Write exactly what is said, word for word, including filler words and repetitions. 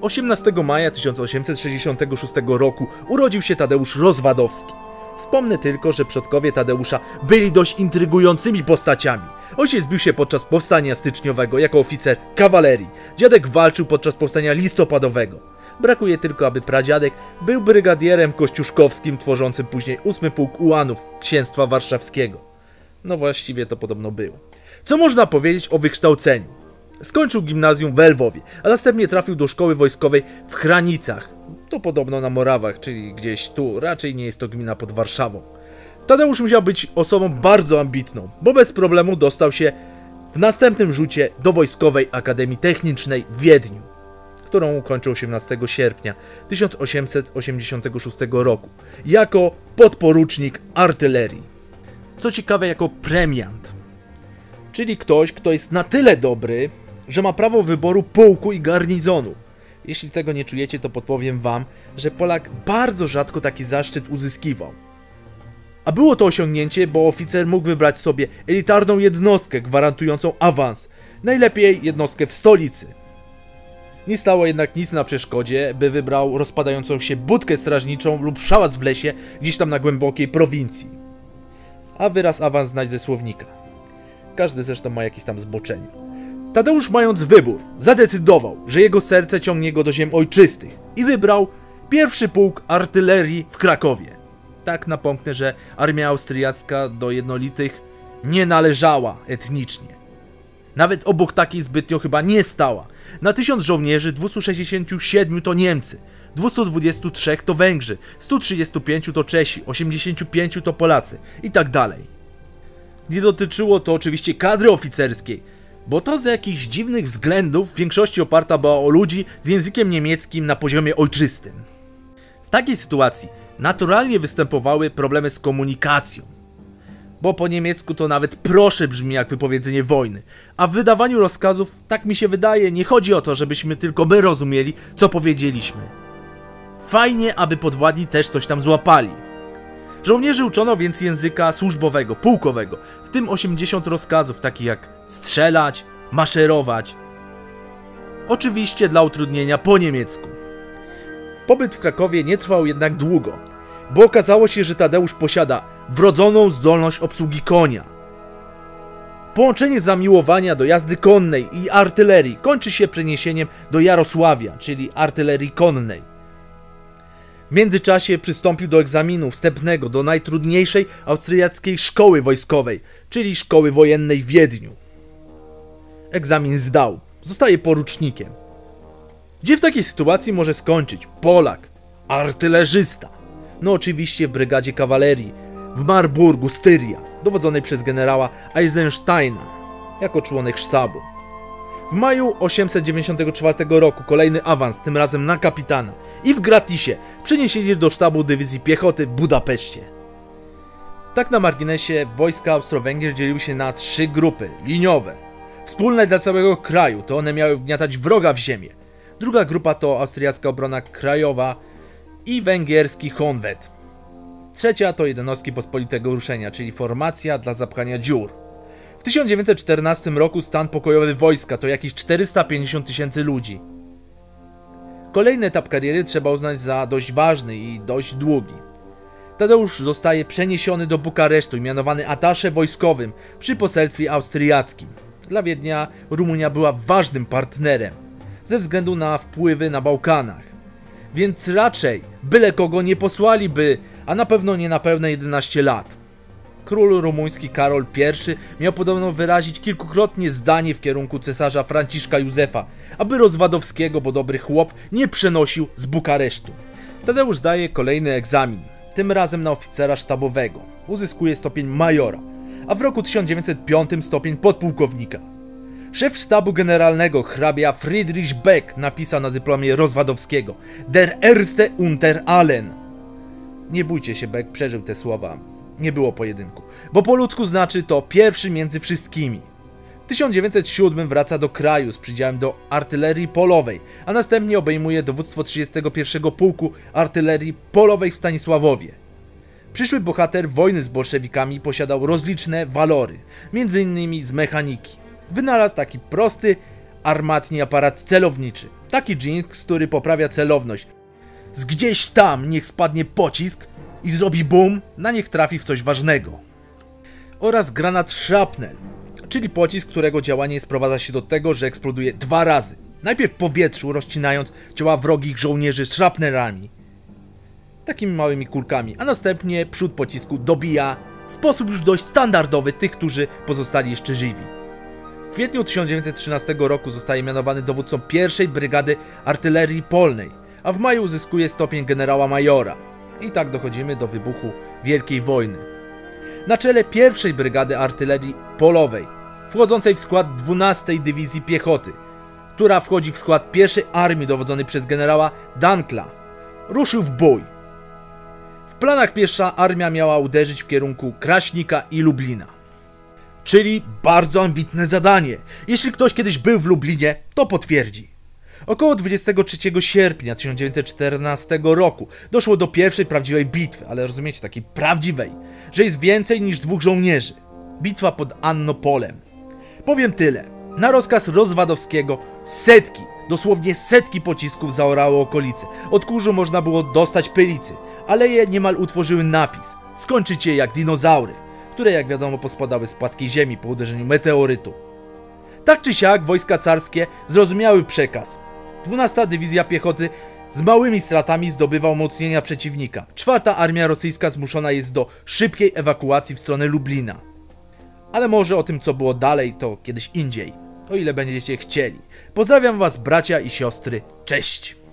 osiemnastego maja tysiąc osiemset sześćdziesiątego szóstego roku urodził się Tadeusz Rozwadowski. Wspomnę tylko, że przodkowie Tadeusza byli dość intrygującymi postaciami. Ojciec bił się podczas powstania styczniowego jako oficer kawalerii. Dziadek walczył podczas powstania listopadowego. Brakuje tylko, aby pradziadek był brygadierem kościuszkowskim tworzącym później ósmy Pułk Ułanów Księstwa Warszawskiego. No właściwie to podobno było. Co można powiedzieć o wykształceniu? Skończył gimnazjum w Lwowie, a następnie trafił do szkoły wojskowej w Chranicach. To podobno na Morawach, czyli gdzieś tu, raczej nie jest to gmina pod Warszawą. Tadeusz musiał być osobą bardzo ambitną, bo bez problemu dostał się w następnym rzucie do Wojskowej Akademii Technicznej w Wiedniu, którą ukończył osiemnastego sierpnia tysiąc osiemset osiemdziesiątego szóstego roku, jako podporucznik artylerii. Co ciekawe, jako premiant, czyli ktoś, kto jest na tyle dobry, że ma prawo wyboru pułku i garnizonu. Jeśli tego nie czujecie, to podpowiem wam, że Polak bardzo rzadko taki zaszczyt uzyskiwał. A było to osiągnięcie, bo oficer mógł wybrać sobie elitarną jednostkę gwarantującą awans, najlepiej jednostkę w stolicy. Nie stało jednak nic na przeszkodzie, by wybrał rozpadającą się budkę strażniczą lub szałas w lesie gdzieś tam na głębokiej prowincji. A wyraz awans znać ze słownika. Każdy zresztą ma jakieś tam zboczenie. Tadeusz, mając wybór, zadecydował, że jego serce ciągnie go do ziem ojczystych i wybrał pierwszy pułk artylerii w Krakowie. Tak napomknę, że armia austriacka do jednolitych nie należała etnicznie. Nawet obok takiej zbytnio chyba nie stała. Na tysiąc żołnierzy dwieście sześćdziesiąt siedem to Niemcy, dwieście dwadzieścia trzy to Węgrzy, sto trzydzieści pięć to Czesi, osiemdziesiąt pięć to Polacy i tak dalej. Nie dotyczyło to oczywiście kadry oficerskiej, bo to z jakichś dziwnych względów w większości oparta była o ludzi z językiem niemieckim na poziomie ojczystym. W takiej sytuacji naturalnie występowały problemy z komunikacją, bo po niemiecku to nawet proszę brzmi jak wypowiedzenie wojny, a w wydawaniu rozkazów, tak mi się wydaje, nie chodzi o to, żebyśmy tylko my rozumieli, co powiedzieliśmy. Fajnie, aby podwładni też coś tam złapali. Żołnierzy uczono więc języka służbowego, pułkowego, w tym osiemdziesiąt rozkazów, takich jak strzelać, maszerować. Oczywiście dla utrudnienia po niemiecku. Pobyt w Krakowie nie trwał jednak długo, bo okazało się, że Tadeusz posiada wrodzoną zdolność obsługi konia. Połączenie zamiłowania do jazdy konnej i artylerii kończy się przeniesieniem do Jarosławia, czyli artylerii konnej. W międzyczasie przystąpił do egzaminu wstępnego do najtrudniejszej austriackiej szkoły wojskowej, czyli szkoły wojennej w Wiedniu. Egzamin zdał, zostaje porucznikiem. Gdzie w takiej sytuacji może skończyć Polak, artylerzysta? No oczywiście w brygadzie kawalerii w Marburgu, Styria, dowodzonej przez generała Eisensteina, jako członek sztabu. W maju osiemset dziewięćdziesiątego czwartego roku kolejny awans, tym razem na kapitana, i w gratisie przeniesienie do sztabu dywizji piechoty w Budapeszcie. Tak na marginesie, wojska Austro-Węgier dzieliły się na trzy grupy liniowe, wspólne dla całego kraju, to one miały wgniatać wroga w ziemię. Druga grupa to austriacka obrona krajowa i węgierski Honved. Trzecia to jednostki pospolitego ruszenia, czyli formacja dla zapchania dziur. W tysiąc dziewięćset czternastym roku stan pokojowy wojska to jakieś czterysta pięćdziesiąt tysięcy ludzi. Kolejny etap kariery trzeba uznać za dość ważny i dość długi. Tadeusz zostaje przeniesiony do Bukaresztu i mianowany atasze wojskowym przy poselstwie austriackim. Dla Wiednia Rumunia była ważnym partnerem, ze względu na wpływy na Bałkanach. Więc raczej byle kogo nie posłaliby, a na pewno nie na pełne jedenaście lat. Król rumuński Karol pierwszy miał podobno wyrazić kilkukrotnie zdanie w kierunku cesarza Franciszka Józefa, aby Rozwadowskiego, bo dobry chłop, nie przenosił z Bukaresztu. Tadeusz zdaje kolejny egzamin, tym razem na oficera sztabowego. Uzyskuje stopień majora, a w roku tysiąc dziewięćset piątym stopień podpułkownika. Szef sztabu generalnego, hrabia Friedrich Beck, napisał na dyplomie Rozwadowskiego: Der erste unter allen. Nie bójcie się, Beck przeżył te słowa. Nie było pojedynku, bo po ludzku znaczy to pierwszy między wszystkimi. W tysiąc dziewięćset siódmym wraca do kraju z przydziałem do artylerii polowej, a następnie obejmuje dowództwo trzydziestego pierwszego Pułku Artylerii Polowej w Stanisławowie. Przyszły bohater wojny z bolszewikami posiadał rozliczne walory, między innymi z mechaniki. Wynalazł taki prosty, armatni aparat celowniczy. Taki dżinks, który poprawia celowność. Z gdzieś tam niech spadnie pocisk i zrobi bum, na niech trafi w coś ważnego. Oraz granat shrapnel, czyli pocisk, którego działanie sprowadza się do tego, że eksploduje dwa razy. Najpierw w powietrzu, rozcinając ciała wrogich żołnierzy shrapnelami, takimi małymi kulkami, a następnie przód pocisku dobija w sposób już dość standardowy tych, którzy pozostali jeszcze żywi. W kwietniu tysiąc dziewięćset trzynastego roku zostaje mianowany dowódcą pierwszej Brygady Artylerii Polnej, a w maju uzyskuje stopień generała majora. I tak dochodzimy do wybuchu Wielkiej Wojny. Na czele pierwszej Brygady Artylerii Polowej, wchodzącej w skład dwunastej Dywizji Piechoty, która wchodzi w skład pierwszej Armii dowodzonej przez generała Dankla, ruszył w bój. W planach pierwsza armia miała uderzyć w kierunku Kraśnika i Lublina. Czyli bardzo ambitne zadanie. Jeśli ktoś kiedyś był w Lublinie, to potwierdzi. Około dwudziestego trzeciego sierpnia tysiąc dziewięćset czternastego roku doszło do pierwszej prawdziwej bitwy, ale rozumiecie, takiej prawdziwej, że jest więcej niż dwóch żołnierzy. Bitwa pod Annopolem. Powiem tyle. Na rozkaz Rozwadowskiego setki, dosłownie setki pocisków zaorały okolice. Od kurzu można było dostać pylicy, ale je niemal utworzyły napis: skończycie jak dinozaury, które jak wiadomo pospadały z płaskiej ziemi po uderzeniu meteorytu. Tak czy siak wojska carskie zrozumiały przekaz. dwunasta Dywizja Piechoty z małymi stratami zdobywa umocnienia przeciwnika. czwarta Armia Rosyjska zmuszona jest do szybkiej ewakuacji w stronę Lublina. Ale może o tym, co było dalej, to kiedyś indziej, o ile będziecie chcieli. Pozdrawiam was, bracia i siostry, cześć!